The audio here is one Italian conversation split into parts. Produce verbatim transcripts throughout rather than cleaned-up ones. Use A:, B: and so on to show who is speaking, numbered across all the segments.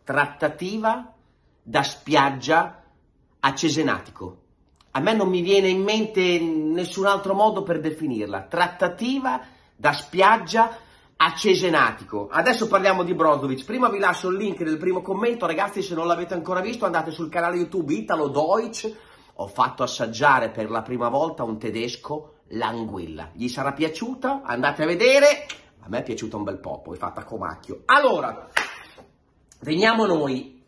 A: trattativa da spiaggia a Cesenatico. A me non mi viene in mente nessun altro modo per definirla. Trattativa da spiaggia a Cesenatico. Adesso parliamo di Brozovic. Prima vi lascio il link del primo commento. Ragazzi, se non l'avete ancora visto, andate sul canale YouTube Italo Deutsch. Ho fatto assaggiare per la prima volta un tedesco l'anguilla. Gli sarà piaciuta? Andate a vedere. A me è piaciuta un bel po', poi fatta a comacchio. Allora, veniamo noi.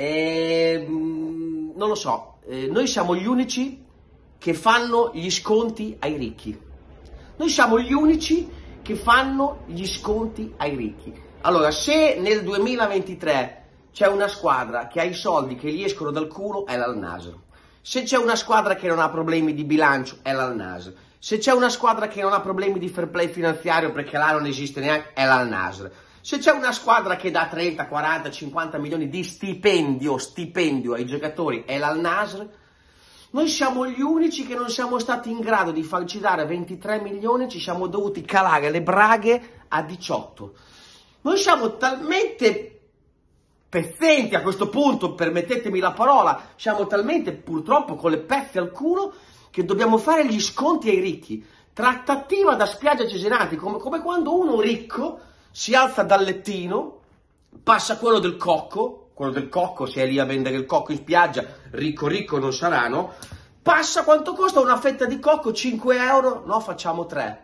A: Ehm, non lo so. Eh, noi siamo gli unici che fanno gli sconti ai ricchi. Noi siamo gli unici che fanno gli sconti ai ricchi. Allora, se nel duemilaventitré c'è una squadra che ha i soldi che gli escono dal culo, è l'Al-Nassr. Se c'è una squadra che non ha problemi di bilancio, è l'Al-Nassr. Se c'è una squadra che non ha problemi di fair play finanziario, perché là non esiste neanche, è l'Al-Nassr. Se c'è una squadra che dà trenta, quaranta, cinquanta milioni di stipendio, stipendio ai giocatori, è l'Al-Nassr. Noi siamo gli unici che non siamo stati in grado di farci dare ventitré milioni, ci siamo dovuti calare le braghe a diciotto. Noi siamo talmente pezzenti a questo punto, permettetemi la parola, siamo talmente purtroppo con le pezze al culo che dobbiamo fare gli sconti ai ricchi. Trattativa da spiaggia Cesenatico, come, come quando uno ricco si alza dal lettino, passa quello del cocco, quello del cocco, se è lì a vendere il cocco in spiaggia, ricco ricco non saranno, passa quanto costa una fetta di cocco, cinque euro, no facciamo tre,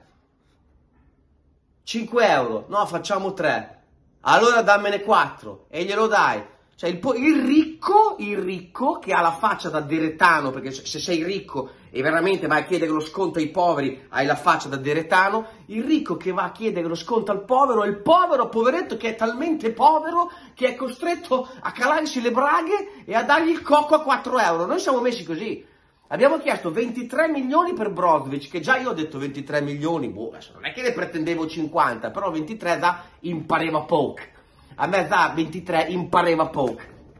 A: cinque euro, no facciamo tre, allora dammene quattro e glielo dai. Cioè il, il ricco, il ricco che ha la faccia da deretano, perché se sei ricco e veramente vai a chiedere lo sconto ai poveri, hai la faccia da deretano, il ricco che va a chiedere lo sconto al povero, è il povero poveretto che è talmente povero che è costretto a calarsi le braghe e a dargli il cocco a quattro euro. Noi siamo messi così. Abbiamo chiesto ventitré milioni per Brozovic, che già io ho detto ventitré milioni, boh, adesso non è che ne pretendevo cinquanta, però ventitré da impareva poco. A me da ventitré impareva poco.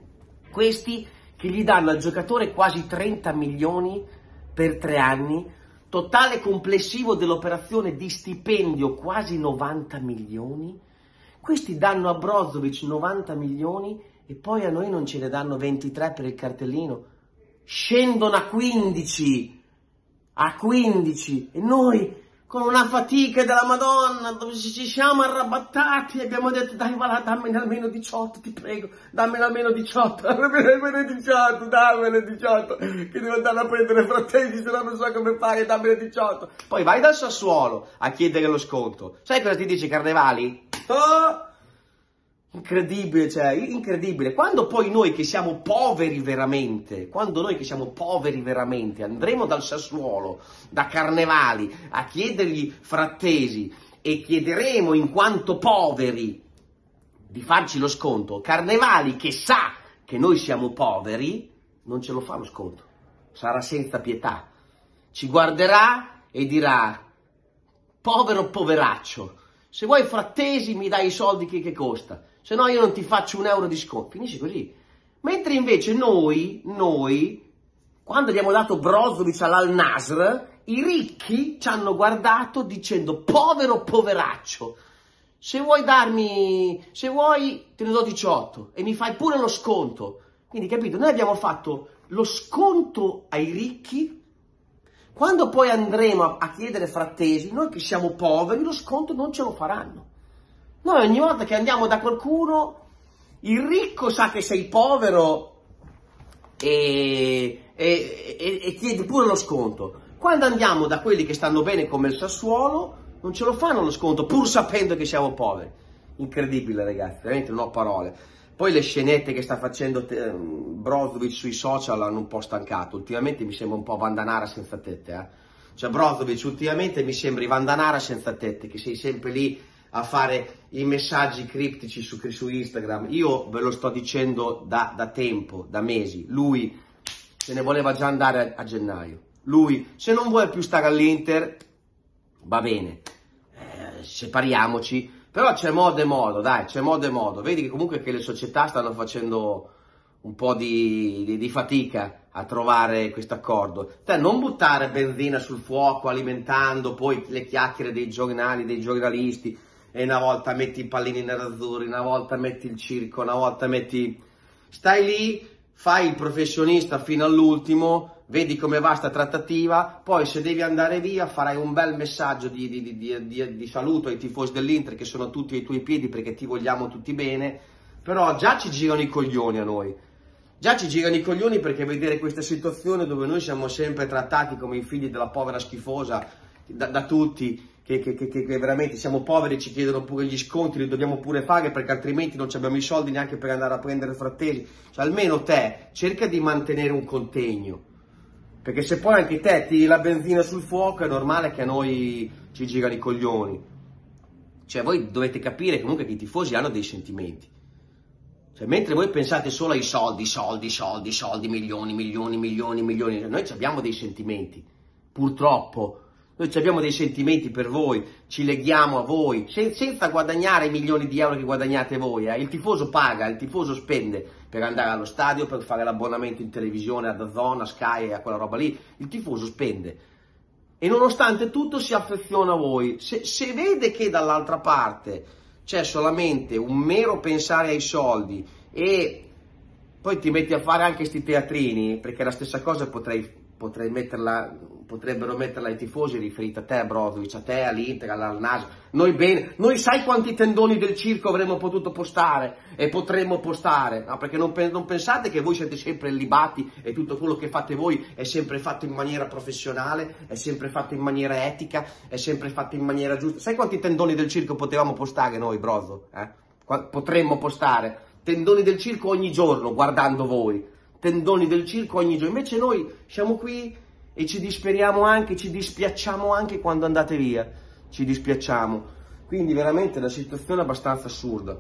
A: Questi che gli danno al giocatore quasi trenta milioni per tre anni, totale complessivo dell'operazione di stipendio quasi novanta milioni. Questi danno a Brozovic novanta milioni e poi a noi non ce ne danno ventitré per il cartellino. Scendono a quindici, a quindici, e noi con una fatica della Madonna, dove ci siamo arrabattati e abbiamo detto dai va là, dammene almeno diciotto, ti prego, dammene almeno diciotto, dammene almeno diciotto, dammene diciotto, che devo andare a prendere Frattesi, se no non so come fare, dammene diciotto. Poi vai dal Sassuolo a chiedere lo sconto. Sai cosa ti dice Carnevali? Oh! Incredibile, cioè, incredibile. Quando poi noi che siamo poveri veramente, quando noi che siamo poveri veramente andremo dal Sassuolo, da Carnevali, a chiedergli Frattesi e chiederemo in quanto poveri di farci lo sconto, Carnevali che sa che noi siamo poveri, non ce lo fa lo sconto. Sarà senza pietà. Ci guarderà e dirà, povero poveraccio, se vuoi Frattesi mi dai i soldi che, che costa. Se no io non ti faccio un euro di sconto. Finisce così. Mentre invece noi, noi, quando abbiamo dato Brozovic all'Al-Nassr, i ricchi ci hanno guardato dicendo povero poveraccio, se vuoi darmi, se vuoi te ne do diciotto e mi fai pure lo sconto. Quindi capito, noi abbiamo fatto lo sconto ai ricchi, quando poi andremo a chiedere Frattesi, noi che siamo poveri, lo sconto non ce lo faranno. Noi ogni volta che andiamo da qualcuno, il ricco sa che sei povero e, e, e, e chiede pure lo sconto. Quando andiamo da quelli che stanno bene come il Sassuolo, non ce lo fanno lo sconto, pur sapendo che siamo poveri. Incredibile ragazzi, veramente non ho parole. Poi le scenette che sta facendo eh, Brozovic sui social hanno un po' stancato. Ultimamente mi sembra un po' Vandanara senza tette. Eh? Cioè Brozovic ultimamente mi sembri Vandanara senza tette, che sei sempre lì a fare i messaggi criptici su, su Instagram. Io ve lo sto dicendo da, da tempo, da mesi. Lui se ne voleva già andare a, a gennaio. Lui, se non vuole più stare all'Inter, va bene, eh, separiamoci. Però c'è modo e modo, dai, c'è modo e modo. Vedi che comunque che le società stanno facendo un po' di, di, di fatica a trovare questo accordo. Te non buttare benzina sul fuoco alimentando poi le chiacchiere dei giornali, dei giornalisti. e una volta metti i pallini nerazzurri, una volta metti il circo, una volta metti... Stai lì, fai il professionista fino all'ultimo, vedi come va sta trattativa, poi se devi andare via farai un bel messaggio di, di, di, di, di saluto ai tifosi dell'Inter che sono tutti ai tuoi piedi perché ti vogliamo tutti bene, però già ci girano i coglioni a noi. Già ci girano i coglioni perché vedere questa situazione dove noi siamo sempre trattati come i figli della povera schifosa da, da tutti, che, che, che, che veramente siamo poveri, ci chiedono pure gli sconti, li dobbiamo pure fare perché altrimenti non abbiamo i soldi neanche per andare a prendere frattesi. Cioè almeno te cerca di mantenere un contegno, perché se poi anche te tiri la benzina sul fuoco è normale che a noi ci girano i coglioni. Cioè voi dovete capire comunque che i tifosi hanno dei sentimenti. Cioè, mentre voi pensate solo ai soldi, soldi, soldi, soldi, milioni, milioni, milioni, milioni, noi abbiamo dei sentimenti, purtroppo. Noi abbiamo dei sentimenti per voi, ci leghiamo a voi, sen senza guadagnare i milioni di euro che guadagnate voi. Eh. Il tifoso paga, il tifoso spende per andare allo stadio, per fare l'abbonamento in televisione, a DAZN, a Sky, a quella roba lì. Il tifoso spende. E nonostante tutto si affeziona a voi. Se, se vede che dall'altra parte c'è solamente un mero pensare ai soldi e poi ti metti a fare anche sti teatrini, perché la stessa cosa potrei, potrei metterla, potrebbero metterla ai tifosi riferita a te, Brozovic, a te, all'Inter, al Naso. Noi bene, noi sai quanti tendoni del circo avremmo potuto postare e potremmo postare, no? Perché non, non pensate che voi siete sempre illibati e tutto quello che fate voi è sempre fatto in maniera professionale, è sempre fatto in maniera etica, è sempre fatto in maniera giusta. Sai quanti tendoni del circo potevamo postare noi, Brozo? Eh? Potremmo postare tendoni del circo ogni giorno guardando voi, tendoni del circo ogni giorno. Invece noi siamo qui e ci disperiamo anche, ci dispiacciamo anche quando andate via, ci dispiacciamo. Quindi veramente la situazione è abbastanza assurda.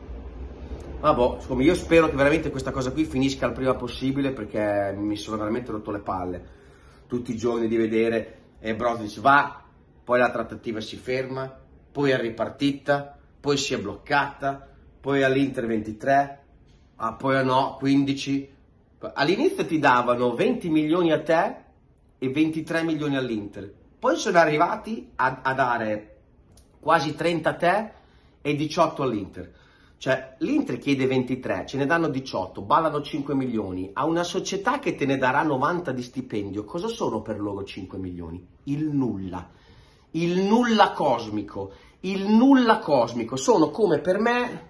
A: Vabbè, insomma, io spero che veramente questa cosa qui finisca il prima possibile, perché mi sono veramente rotto le palle tutti i giorni di vedere e eh, Brozovic va, poi la trattativa si ferma, poi è ripartita, poi si è bloccata, poi all'Inter ventitré, ah, poi no, quindici. All'inizio ti davano venti milioni a te e ventitré milioni all'Inter, poi sono arrivati a, a dare quasi trenta a te e diciotto all'Inter. Cioè l'Inter chiede ventitré, ce ne danno diciotto, ballano cinque milioni, a una società che te ne darà novanta di stipendio. Cosa sono per loro cinque milioni? Il nulla, il nulla cosmico, il nulla cosmico, sono come per me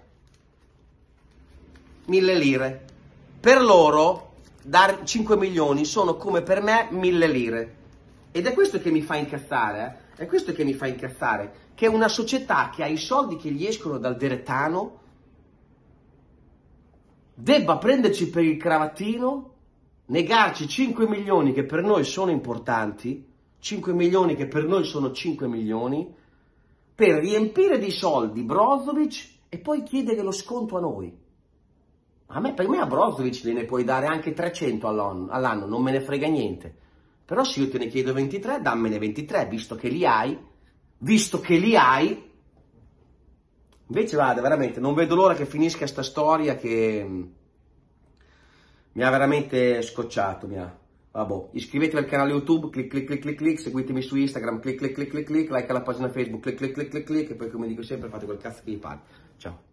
A: mille lire. Per loro dare cinque milioni sono come per me mille lire. Ed è questo che mi fa incazzare, eh? È questo che mi fa incazzare, che è una società che ha i soldi che gli escono dal deretano debba prenderci per il cravattino, negarci cinque milioni che per noi sono importanti, cinque milioni che per noi sono cinque milioni, per riempire di soldi Brozovic e poi chiedere lo sconto a noi. A me, per me a Brozovic ne puoi dare anche trecento all'anno, non me ne frega niente. Però se io te ne chiedo ventitré, dammene ventitré, visto che li hai, visto che li hai. Invece guarda, veramente, non vedo l'ora che finisca sta storia che mi ha veramente scocciato, mi ha. Vabbè, iscrivetevi al canale YouTube, clic clic clic clic clic, seguitemi su Instagram, clic clic clic clic clic, like alla pagina Facebook, clic clic clic clic clic, e poi come dico sempre fate quel cazzo che vi pare. Ciao.